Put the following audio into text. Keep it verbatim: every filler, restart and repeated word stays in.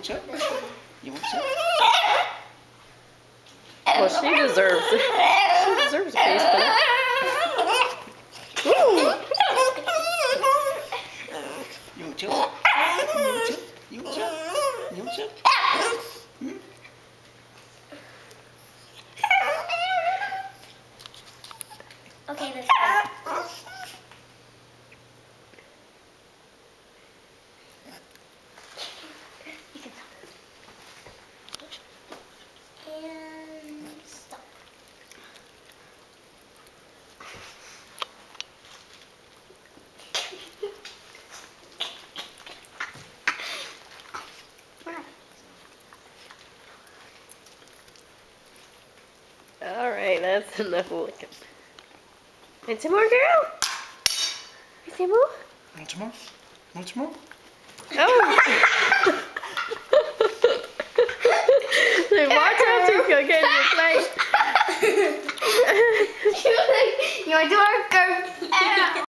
want some? You want some? Well, she deserves it. She deserves a piece, but You want some? You want some? You want some? You want some? Hmm? Okay, that's fine. You can stop. And stop. alright, that's enough licking. And some more, girl? Some more? Want some more? Want some more? Oh! Dude, watch out, she's gonna get in your face. You want to do our curve?